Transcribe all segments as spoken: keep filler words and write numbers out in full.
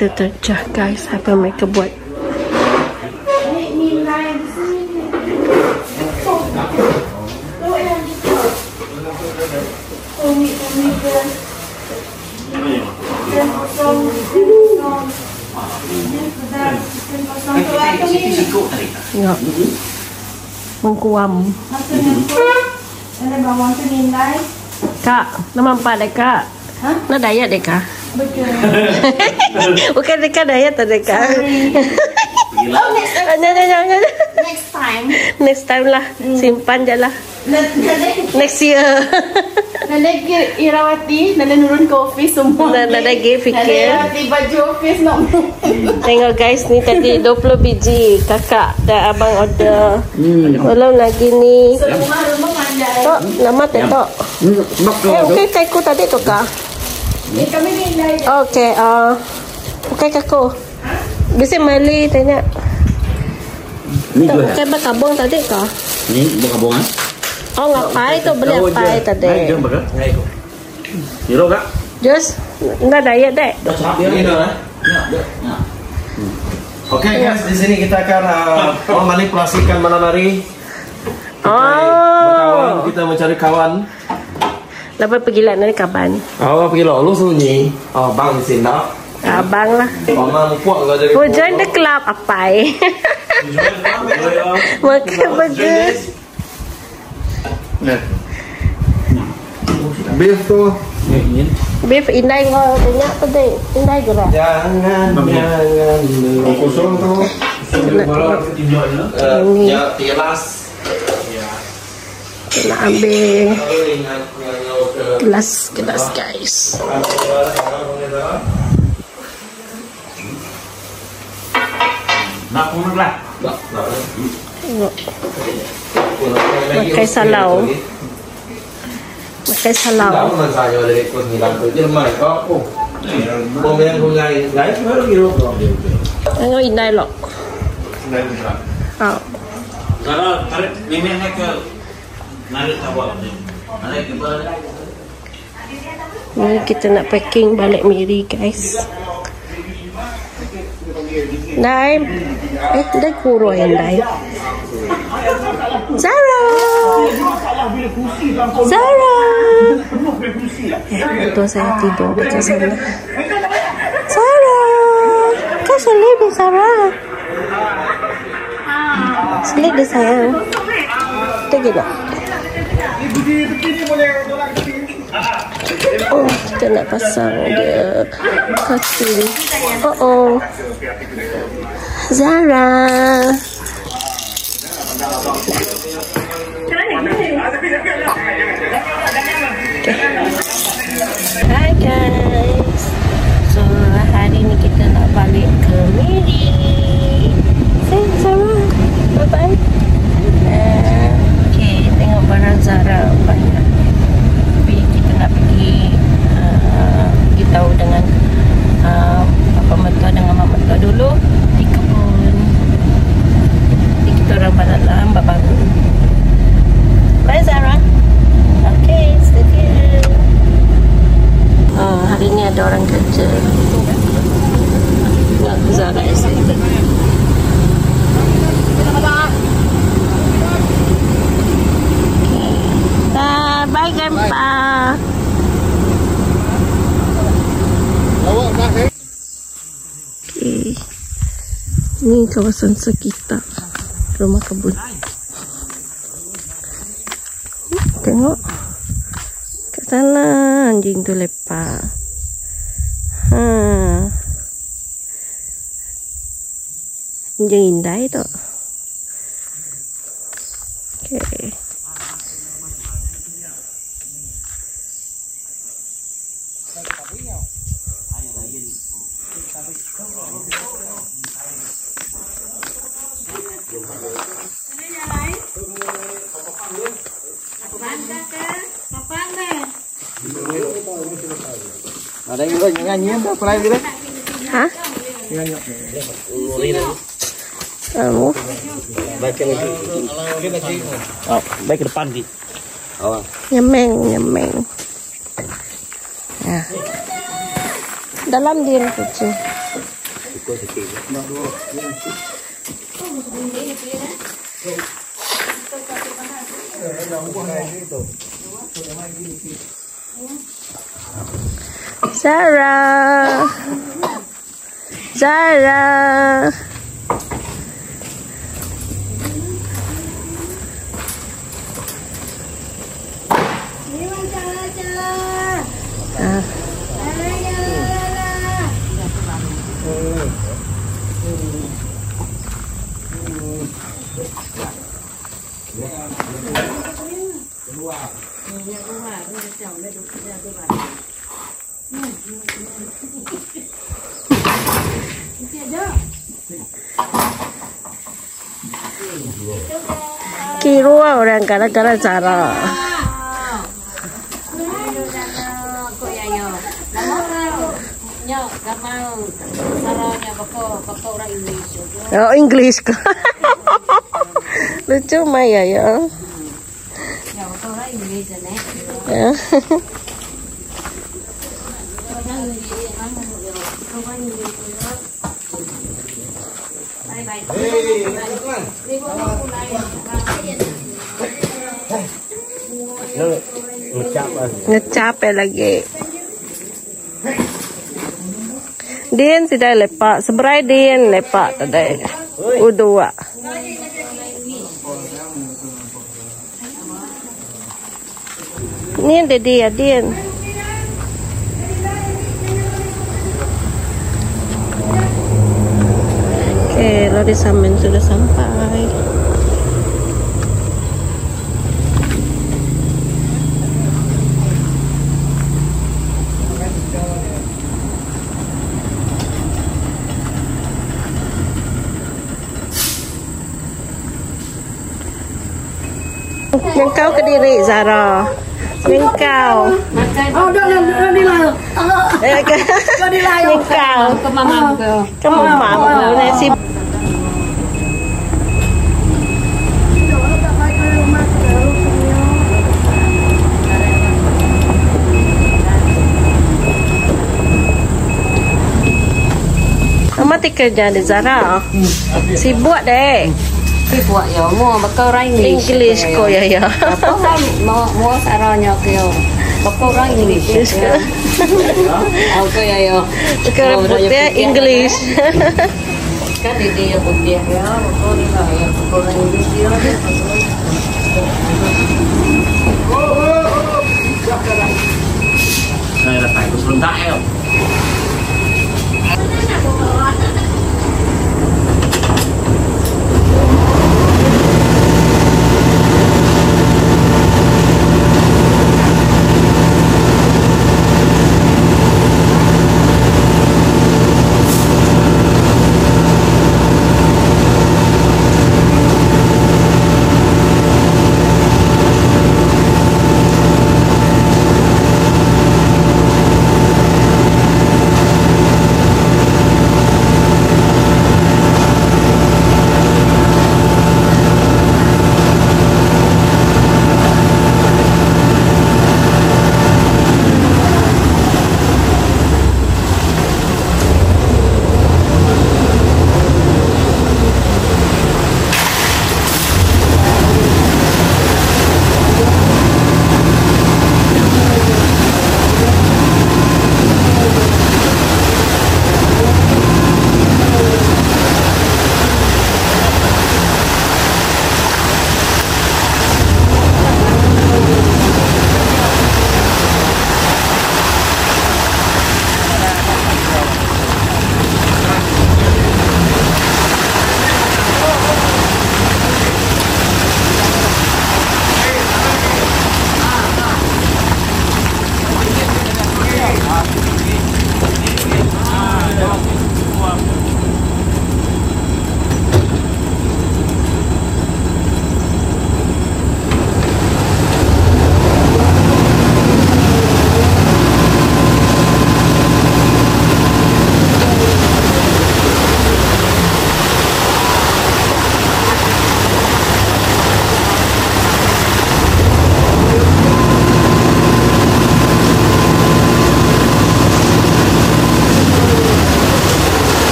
kita tercah guys, apa mereka buat. Ya. Mengkuam. Kak, nama empat deh kak. Hah? Nah dayat deh kak. Betul. Bukan dekat dayat atau dekat. Oh, next time. Next time. Next time lah. Hmm. Simpan je lah. Next year. Nenek Irawati, nenek nurun ke office semua. Nenek lagi fikir. Nenek baju office nak. Tengok guys, ni tadi dua puluh biji kakak dan abang order. Hmm. Belum lagi ni. Semua rumah pandai. Tok, nama tu tok. Eh, okey teku tadi tu kak. Eh, kami ni lain. Okey, ah. Okey kakak. Bisa Mali tanya. Ni juga. Okey berkabung tadi kak. Ni berkabung ah. Oh ngapai tu beli apa tadi? Naik jom berapa? Naik kok. Hero kak? Just, enggak dayat dek. Dah serap dia ni dah. Ya, Okey guys, di sini kita akan uh, memanipulasikan malam hari. Oh. Berkawan, kita mencari kawan. Lepas pergi lah nanti kapan? Oh, pergi lo, lu sunyi. Oh, bang di sini dah. Abang lah. Omang puak enggak jadi. Mau join the club apa? Makan burger. Nah. Beef tu. Beef indai kau tanya apa deh? Indai ke lah? Jangan, jangan. Kosong tu. Ini. Ya, tilas. Nak ambil gelas, gelas guys. Nak pun lah. Tengok. Makai salau. Makai salau. Tahu saya dari kos hilang tu je mai kau. Oh. Bom yang gunai, guys baru kilo. Tengok indai lok. Indai besar. Oh. Kalau tarik mimiknya ke narik awak ni. Narik ke bawah. Ni kita nak packing balik Miri guys. Dai. Eh, dai kurang yang dai. Zara. Zara. Eh, betul saya tidur macam sana. Zara. Kau selip deh Zara. Selip deh sayang. Tengok tak? Oh, kita nak pasang dia katil. Oh oh. Zara. Okay. Hi guys. So hari ni kita nak balik ke Miri. Say Zara. Bye bye. Uh, okay, tengok barang Zara banyak. Tapi kita nak pergi uh, pergi tahu dengan uh, papa mertua dengan mak mertua dulu di kebun. Jadi kita orang malam bangun. Bye Zara. Okay, stay here. Oh, hari ni ada orang kerja. Nak Zara excited. Okay. Bye Grandpa. Okay. Ni kawasan sekitar rumah kebun. Tengok kat sana anjing tu lepak. Ha. Anjing indai tu. Okay. Ada yang juga nyanyi apa apa lagi deh? Hah? Nyanyi. Kamu? Baik ke lagi. Oh, baik ke depan di. Oh. Nyemeng, nyemeng. Ya. Dalam dia kecil. Zara, Zara. Ah. Kira orang gara-gara Zara. Oh, English ko. Lucu Maya ya. Ya. Ngecap lagi. Din sudah lepak, seberai din lepak tadi. Udua. Ini ada dia, din. Oke, lori samen sudah sampai. Yang kau ke diri Zara. Yang kau. Oh, dah dah dilayu. Dah dilayu. Yang kau ke mama ke. Ke mama nasi. Mati kerja di Zara. Sibuk deh. Sibuk ya, mau bakal orang English. English ko ya ya. Apa mau mau saranya kyo. Bakal orang English. Oke ya ya. Sekarang putih English. Kan dia putih ya, bakal ni lah ya, bakal orang English dia. Đây là phải của Xuân Đại không?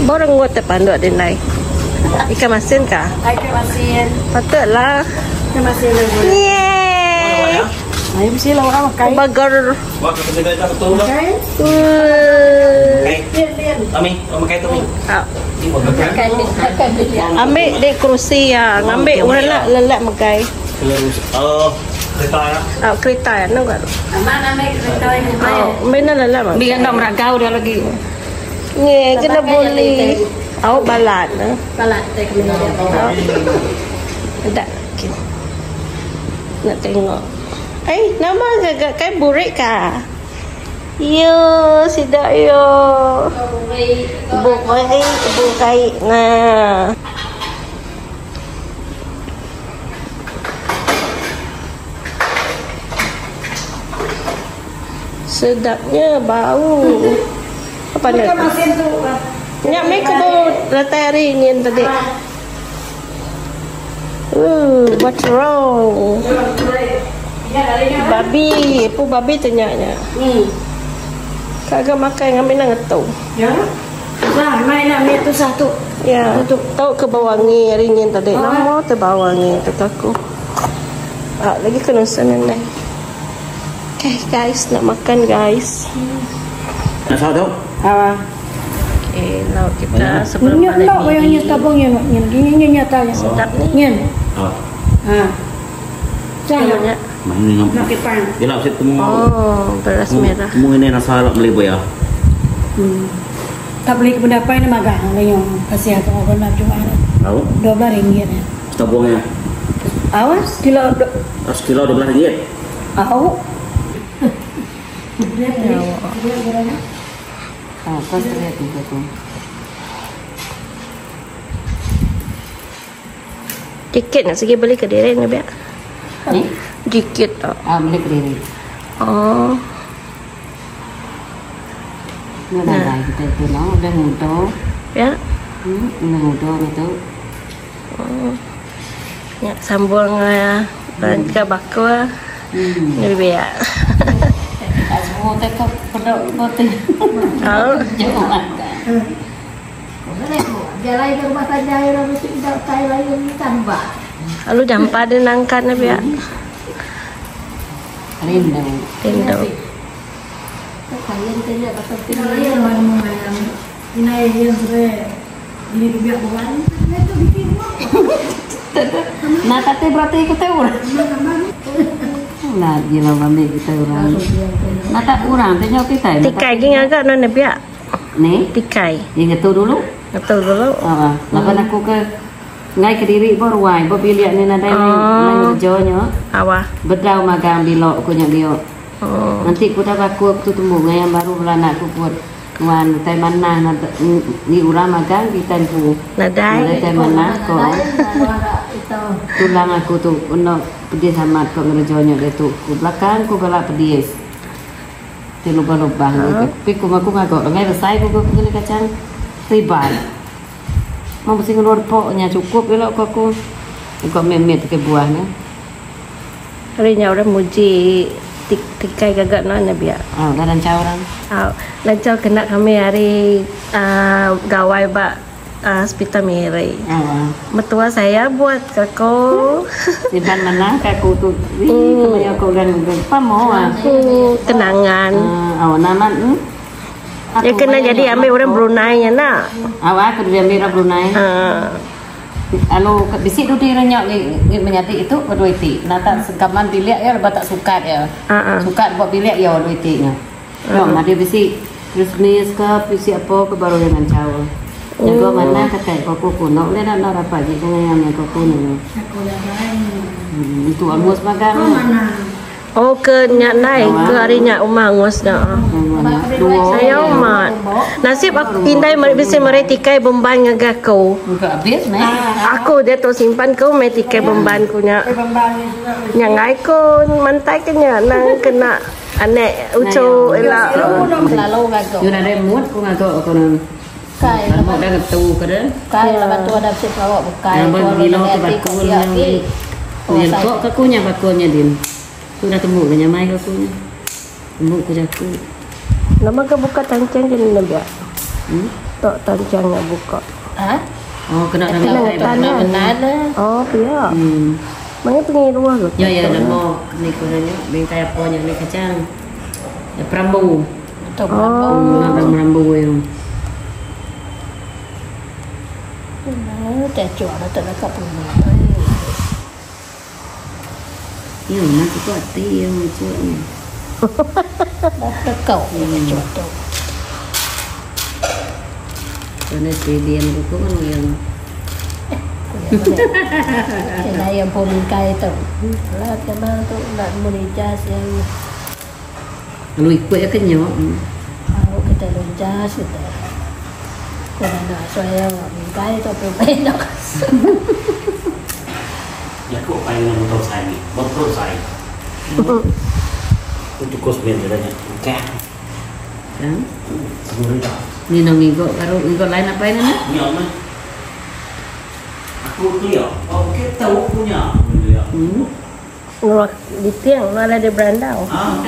Borang ngot terpanduk di nai. Ikan masin kah? Ikan masin. Patutlah. Ikan masin lagi. Yeay. Ayo mesti lah orang makan. Burger. Wah, kasi dito betul lah. Makan. Okay. Tami, oh makai tami. Ah. Makan. Makan dia. Ambil dek kerusi ya. Ngambil orang nak lelak makai. Oh, kereta ya. Ah, kereta ya, nak kan? Mana ambil kereta ini? Oh, mana lelak mak? Biar nak meragau dia lagi. Ni kena boleh. Awak balat. Nah. Balat tak kena dia. Tak. Nak tengok. Eh, nama agak kai burik kah? Yo, sidak yo. Burik, burik. Nah. Sedapnya bau. Apa ni? Masin tu. Nyak mai ke bau latai hari ni tadi. Uh, what's wrong? Babi, apa babi tanyanya? Hmm. Kagak makan ngambil nang ngetau. Ya. Dah, main nak ambil tu satu. Ya, tahu ke bawangi ringin tadi. Nama tu bawangi kataku. Ah, lagi kena sana ni. Okay guys, nak makan guys. Nak sao đâu? Ah. Okay, lauk kita sebelum Nyat balik tak yang ni. nyat tabung yang nyat gini nyat nyat tak Sedap ni. nyat. Oh, Ha. Jangan Namanya. mana ni ngam? nak kepang. Dia lah set temu. Oh, beras merah. Temu ini nasa lah beli boya. Hmm. Tak beli ke benda apa ini magang yang kasih aku mau nak cuma Tahu? dua belas ringgit. Tabungnya. Awas kilo do- Sekilo dua belas ringgit. Au. Ah, pas lihat itu tuh. Dikit nak segi beli ke diri ni biar. Nih, Dikit tak. ah beli berdiri. Oh, Ini udah baik kita itu, no, udah ngudo, ya. hmm, udah ngudo gitu. Oh. Ya, sambung ya. Dan ke bakwa. Hmm. Ni biar. Asmo teh kok pedok putih. Oh, Jangan. Jalan ke rumah saja yang mesti tidak tahu lagi tambah. lalu dampa din angkat na biar. Rindu. Tindo. Kalian tidak atau tidak orang mengalam. Ini yang sudah ini biar bukan. Itu bikin Nah, tapi berarti ikut orang. Nah, gila bambi kita orang. Nah, tak orang, tanya kita. Tikai gini agak no na biar. Nih, Tikai. yang itu dulu. Betul dulu. Ah, lapan aku ke ngai kediri baru wai, baru biliak ni nadai nang jonya. Awah. Bedrau magang bilok aku nyak bio. Oh. Nanti ku dah aku tu temu ngai yang baru belanak aku buat wan tai mana na ni urang magang kita tu. Nadai. Tai mana ko. Tulang aku tu ono pedis amat kok ngerejonya dia tu. Ku belakang ku galak pedis. Ti lubang-lubang. Tapi ku aku ngagok ngai selesai ku ku kena kacang ribai. Mau mesti ngelur poknya cukup elok kok aku. Kok memet ke buahnya. Hari nya orang muji tik tikai gagak no na biar. Ah, dah dan orang. Ah, lancau kena kami hari uh, gawai ba uh, hospital Miri. Ah. Mertua saya buat kako. Di mana kaku tu. Ih, kemana aku gan apa mau ah. Aku kenangan. Ah, awak nama hmm? Dia kena jadi ambil orang Brunei nya nak. Awak aku dia ambil orang Brunei. Ah. Alo bisik tu dia renyak ni menyati itu berdua ti. Nata sekaman dilihat ya lepas tak sukat ya. Ah, ah. Sukat buat biliak ya dua ti nya. No, mari bisik terus ni ke bisik apa ke baru dengan cawa. Yang gua mana kata kau kuku no le nak nak apa je dengan yang kau kuku ni. Itu angus makan. Oh ke nyak naik ke hari nyak umah ngos na. Dua. Saya umat. Nasib aku indai mari bisa mari tikai beban ngagak kau. Enggak habis nih. Aku dia tu simpan kau mari tikai beban ku nya. Yang ngai ko mantai ke nya nang kena anek uco elak. Lalu ngagok. Yo ada mood ku ngagok aku nan. Kai Lama dah ketu ke dah. kai lah batu ada sih bawa bukai. Yang bergilo ke bakul yang ni. Yang kok kakunya bakulnya din. Tu dah temu ke nyamai kakunya. Temu ku jaku. Nama ke buka tancang jadi nabi. Hmm? tok tancangnya buka. Hah? Oh, kena Kena dengan kayak tanah. benar. Oh, iya. Hmm. Mana pengen ruah loh. Ya ya ada mau ni kunanya bingkai apa yang ni kacang. Ya perambu. Itu Oh. berapa? Hmm, perambu yang. Nah, cecok ada tak dekat pun. Ya nanti kau hati yang cuaknya. Dah tekau cecok tu. Karena si dia yang buku kan yang Kena yang pemikai tu. Lah kena tu nak menijas yang lu ikut ya kenyok. kalau kita lujas kita. Kena nak saya pemikai tu pemikai nak. Ya kok pengen motor saya ni, motor saya. Untuk kosmen katanya. Cek. Kan? Sepuluh ribu. Ni nang ngikut karo ngikut lain apa ini? Ni apa? Aku tu ya. Oh, kita tahu punya. Ya. Hmm. Ruah di tiang malah di berandau. Ah.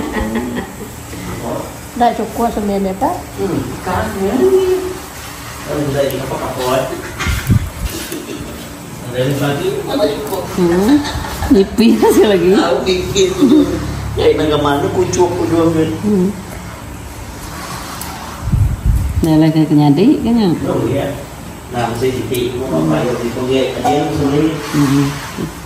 Dah cukup sebenarnya tak? Hmm. Sekarang ni. Kalau sudah di apa kapal. Ada lagi, ada cukup. Hmm. Nipis sekali lagi. Tahu pikir tu. Ya, nak mana kucuk dua minit. Hmm. Nah, lagi kenyadi kan ya? Oh ya. Nah, mesti titik mau apa ya di tongek aja sendiri. Hmm.